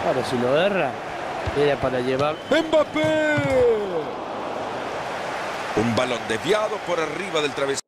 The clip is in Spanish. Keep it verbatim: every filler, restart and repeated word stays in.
Ahora si lo erra, era para llevar. ¡Mbappé! Un balón desviado por arriba del travesaño.